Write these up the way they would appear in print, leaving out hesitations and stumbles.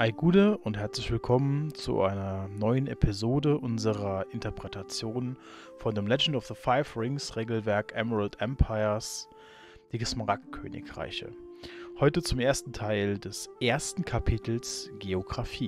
Gude und herzlich willkommen zu einer neuen Episode unserer Interpretation von dem Legend of the Five Rings Regelwerk Emerald Empires, die Smaragdkönigreiche. Heute zum ersten Teil des ersten Kapitels Geographie.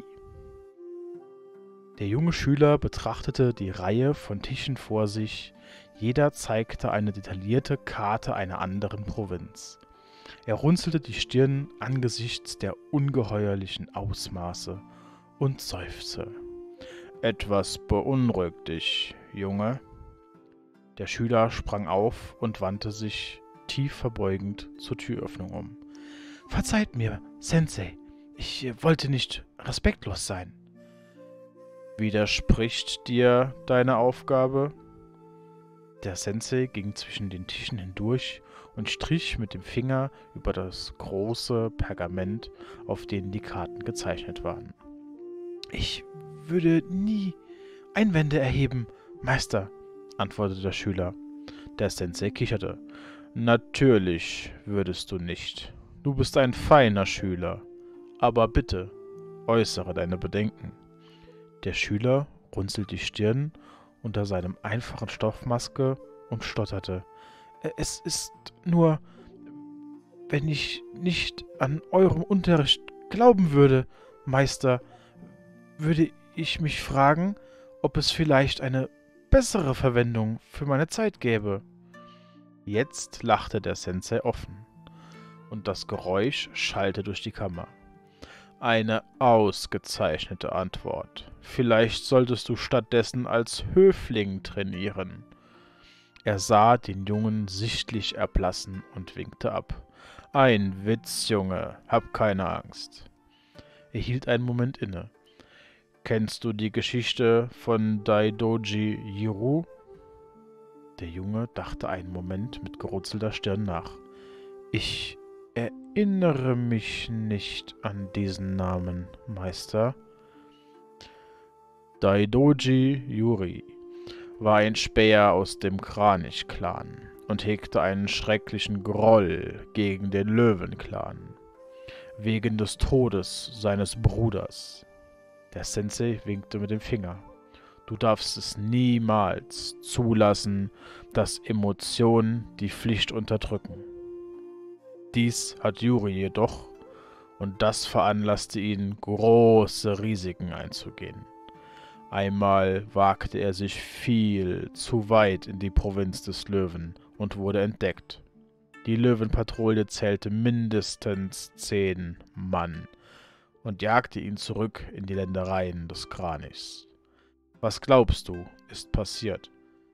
Der junge Schüler betrachtete die Reihe von Tischen vor sich, jeder zeigte eine detaillierte Karte einer anderen Provinz. Er runzelte die Stirn angesichts der ungeheuerlichen Ausmaße und seufzte. »Etwas beunruhigt dich, Junge?« Der Schüler sprang auf und wandte sich tief verbeugend zur Türöffnung um. »Verzeiht mir, Sensei, ich wollte nicht respektlos sein.« »Widerspricht dir deine Aufgabe?« Der Sensei ging zwischen den Tischen hindurch und strich mit dem Finger über das große Pergament, auf dem die Karten gezeichnet waren. »Ich würde nie Einwände erheben, Meister«, antwortete der Schüler. Der Sensei kicherte. »Natürlich würdest du nicht. Du bist ein feiner Schüler. Aber bitte, äußere deine Bedenken.« Der Schüler runzelte die Stirn unter seinem einfachen Stoffmaske und stotterte. »Es ist nur, wenn ich nicht an eurem Unterricht glauben würde, Meister, würde ich mich fragen, ob es vielleicht eine bessere Verwendung für meine Zeit gäbe.« Jetzt lachte der Sensei offen, und das Geräusch schallte durch die Kammer. »Eine ausgezeichnete Antwort. Vielleicht solltest du stattdessen als Höfling trainieren.« Er sah den Jungen sichtlich erblassen und winkte ab. »Ein Witz, Junge, hab keine Angst.« Er hielt einen Moment inne. »Kennst du die Geschichte von Daidoji Jiru?« Der Junge dachte einen Moment mit gerunzelter Stirn nach. »Ich erinnere mich nicht an diesen Namen, Meister.« Daidoji Yuri war ein Späher aus dem Kranich-Clan und hegte einen schrecklichen Groll gegen den Löwen-Clan, wegen des Todes seines Bruders. Der Sensei winkte mit dem Finger. Du darfst es niemals zulassen, dass Emotionen die Pflicht unterdrücken. Dies hat Yuri jedoch, und das veranlasste ihn, große Risiken einzugehen. Einmal wagte er sich viel zu weit in die Provinz des Löwen und wurde entdeckt. Die Löwenpatrouille zählte mindestens 10 Mann und jagte ihn zurück in die Ländereien des Kranichs. Was glaubst du, ist passiert?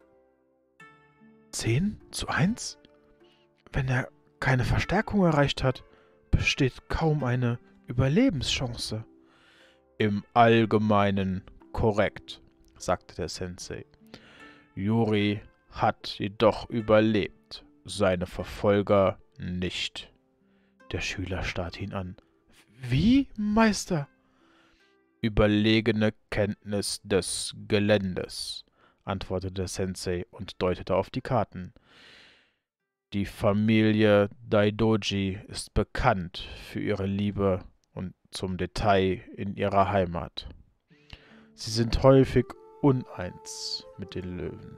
10:1? Wenn er keine Verstärkung erreicht hat, besteht kaum eine Überlebenschance. Im Allgemeinen korrekt, sagte der Sensei. Yuri hat jedoch überlebt, seine Verfolger nicht. Der Schüler starrte ihn an. Wie, Meister? Überlegene Kenntnis des Geländes, antwortete der Sensei und deutete auf die Karten. Die Familie Daidoji ist bekannt für ihre Liebe und zum Detail in ihrer Heimat. Sie sind häufig uneins mit den Löwen.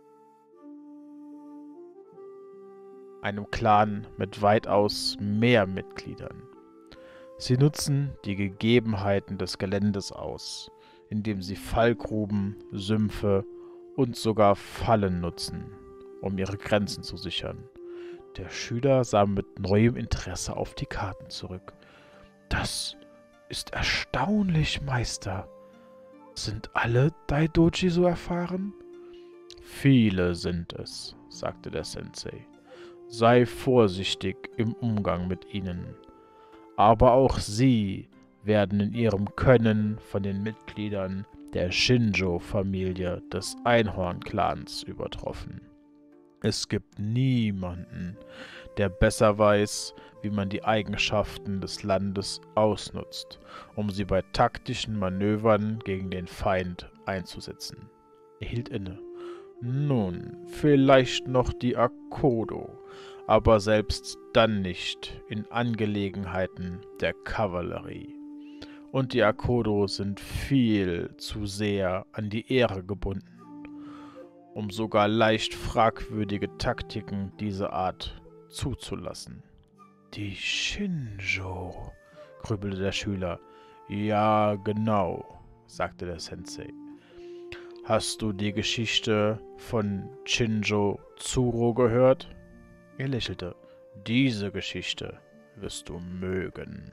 Einem Clan mit weitaus mehr Mitgliedern. Sie nutzen die Gegebenheiten des Geländes aus, indem sie Fallgruben, Sümpfe und sogar Fallen nutzen, um ihre Grenzen zu sichern. Der Schüler sah mit neuem Interesse auf die Karten zurück. »Das ist erstaunlich, Meister. Sind alle Daidoji so erfahren?« »Viele sind es«, sagte der Sensei. »Sei vorsichtig im Umgang mit ihnen. Aber auch sie werden in ihrem Können von den Mitgliedern der Shinjo-Familie des Einhorn-Clans übertroffen. Es gibt niemanden, der besser weiß, wie man die Eigenschaften des Landes ausnutzt, um sie bei taktischen Manövern gegen den Feind einzusetzen.« Er hielt inne. »Nun, vielleicht noch die Akodo, aber selbst dann nicht in Angelegenheiten der Kavallerie. und die Akodo sind viel zu sehr an die Ehre gebunden, um sogar leicht fragwürdige Taktiken dieser Art zuzulassen. Die Shinjo, grübelte der Schüler. Ja, genau, sagte der Sensei. Hast du die Geschichte von Shinjo Tsuro gehört? Er lächelte. Diese Geschichte wirst du mögen.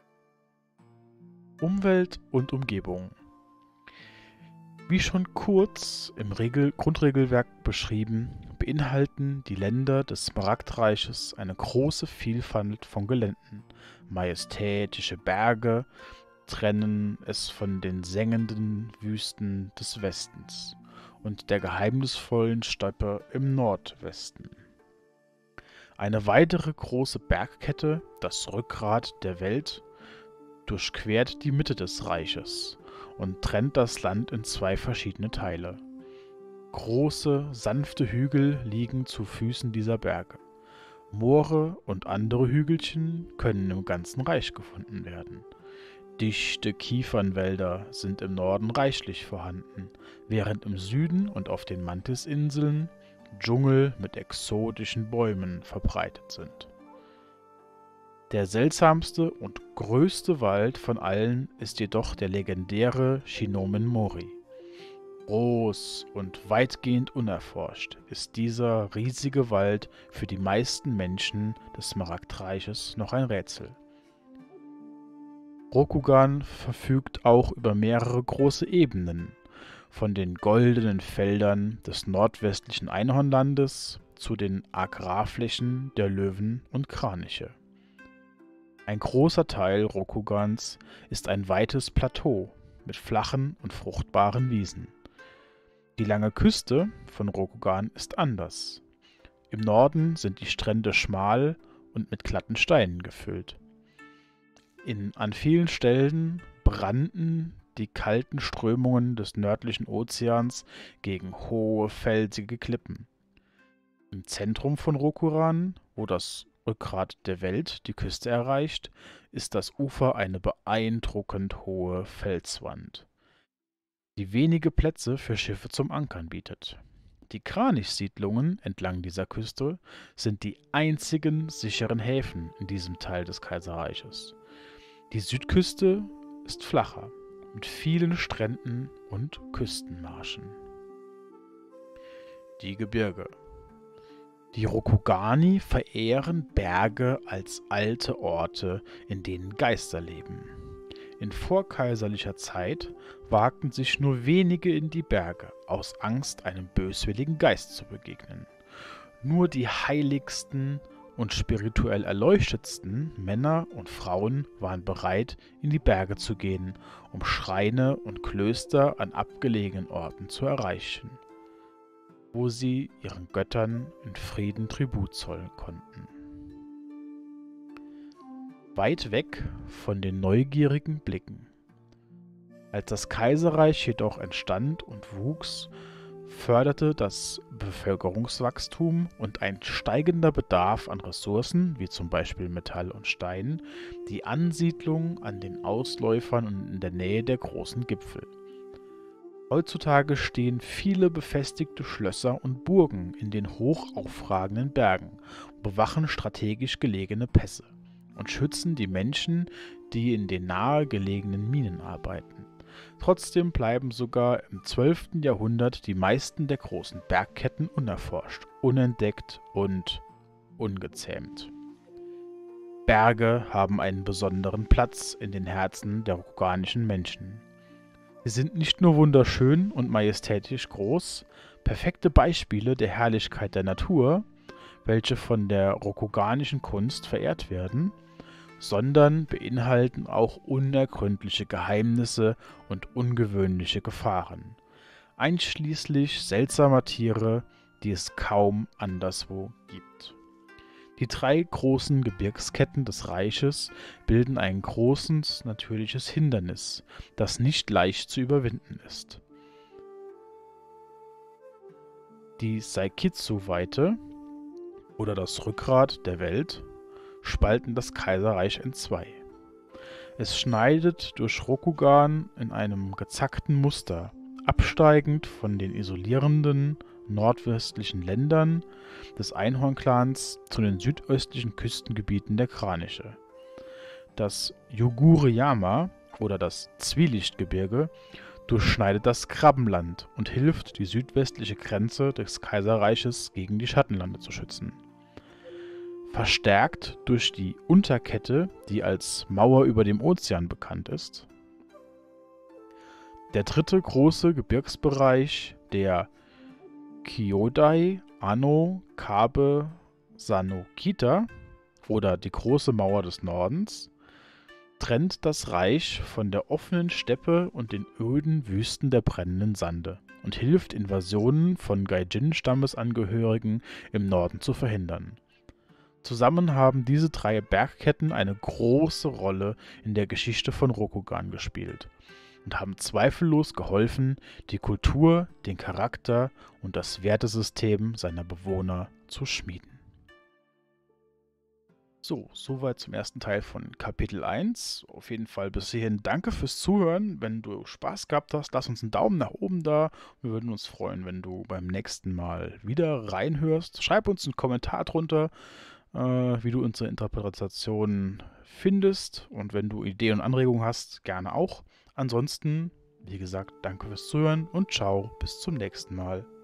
Umwelt und Umgebung. Wie schon kurz im Grundregelwerk beschrieben, beinhalten die Länder des Smaragdreiches eine große Vielfalt von Geländen. Majestätische Berge trennen es von den sengenden Wüsten des Westens und der geheimnisvollen Steppe im Nordwesten. Eine weitere große Bergkette, das Rückgrat der Welt, durchquert die Mitte des Reiches und trennt das Land in zwei verschiedene Teile. Große, sanfte Hügel liegen zu Füßen dieser Berge. Moore und andere Hügelchen können im ganzen Reich gefunden werden. Dichte Kiefernwälder sind im Norden reichlich vorhanden, während im Süden und auf den Mantisinseln Dschungel mit exotischen Bäumen verbreitet sind. Der seltsamste und größte Wald von allen ist jedoch der legendäre Shinomen Mori. Groß und weitgehend unerforscht ist dieser riesige Wald für die meisten Menschen des Smaragdreiches noch ein Rätsel. Rokugan verfügt auch über mehrere große Ebenen, von den goldenen Feldern des nordwestlichen Einhornlandes zu den Agrarflächen der Löwen und Kraniche. Ein großer Teil Rokugans ist ein weites Plateau mit flachen und fruchtbaren Wiesen. Die lange Küste von Rokugan ist anders. Im Norden sind die Strände schmal und mit glatten Steinen gefüllt. An vielen Stellen brannten die kalten Strömungen des nördlichen Ozeans gegen hohe, felsige Klippen. Im Zentrum von Rokugan, wo das Rückgrat der Welt die Küste erreicht, ist das Ufer eine beeindruckend hohe Felswand, die wenige Plätze für Schiffe zum Ankern bietet. Die Kranichsiedlungen entlang dieser Küste sind die einzigen sicheren Häfen in diesem Teil des Kaiserreiches. Die Südküste ist flacher, mit vielen Stränden und Küstenmarschen. Die Gebirge. Die Rokugani verehren Berge als alte Orte, in denen Geister leben. In vorkaiserlicher Zeit wagten sich nur wenige in die Berge, aus Angst, einem böswilligen Geist zu begegnen. Nur die heiligsten und spirituell erleuchtetsten Männer und Frauen waren bereit, in die Berge zu gehen, um Schreine und Klöster an abgelegenen Orten zu erreichen, wo sie ihren Göttern in Frieden Tribut zollen konnten. Weit weg von den neugierigen Blicken. Als das Kaiserreich jedoch entstand und wuchs, förderte das Bevölkerungswachstum und ein steigender Bedarf an Ressourcen, wie zum Beispiel Metall und Stein, die Ansiedlung an den Ausläufern und in der Nähe der großen Gipfel. Heutzutage stehen viele befestigte Schlösser und Burgen in den hoch aufragenden Bergen und bewachen strategisch gelegene Pässe und schützen die Menschen, die in den nahe gelegenen Minen arbeiten. Trotzdem bleiben sogar im 12. Jahrhundert die meisten der großen Bergketten unerforscht, unentdeckt und ungezähmt. Berge haben einen besonderen Platz in den Herzen der rokuganischen Menschen. Sie sind nicht nur wunderschön und majestätisch groß, perfekte Beispiele der Herrlichkeit der Natur, welche von der rokuganischen Kunst verehrt werden, sondern beinhalten auch unergründliche Geheimnisse und ungewöhnliche Gefahren, einschließlich seltsamer Tiere, die es kaum anderswo gibt. Die drei großen Gebirgsketten des Reiches bilden ein großes natürliches Hindernis, das nicht leicht zu überwinden ist. Die Saikitsu-Weite oder das Rückgrat der Welt spalten das Kaiserreich in zwei. Es schneidet durch Rokugan in einem gezackten Muster, absteigend von den isolierenden nordwestlichen Ländern des Einhornclans zu den südöstlichen Küstengebieten der Kraniche. Das Yugure-Yama oder das Zwielichtgebirge durchschneidet das Krabbenland und hilft, die südwestliche Grenze des Kaiserreiches gegen die Schattenlande zu schützen. Verstärkt durch die Unterkette, die als Mauer über dem Ozean bekannt ist. Der dritte große Gebirgsbereich, der Kyodai-Ano-Kabe-Sanokita oder die Große Mauer des Nordens, trennt das Reich von der offenen Steppe und den öden Wüsten der brennenden Sande und hilft, Invasionen von Gaijin-Stammesangehörigen im Norden zu verhindern. Zusammen haben diese drei Bergketten eine große Rolle in der Geschichte von Rokugan gespielt und haben zweifellos geholfen, die Kultur, den Charakter und das Wertesystem seiner Bewohner zu schmieden. So, soweit zum ersten Teil von Kapitel 1. Auf jeden Fall bis hierhin danke fürs Zuhören. Wenn du Spaß gehabt hast, lass uns einen Daumen nach oben da. Wir würden uns freuen, wenn du beim nächsten Mal wieder reinhörst. Schreib uns einen Kommentar drunter, wie du unsere Interpretation findest. Und wenn du Ideen und Anregungen hast, gerne auch. Ansonsten, wie gesagt, danke fürs Zuhören und ciao, bis zum nächsten Mal.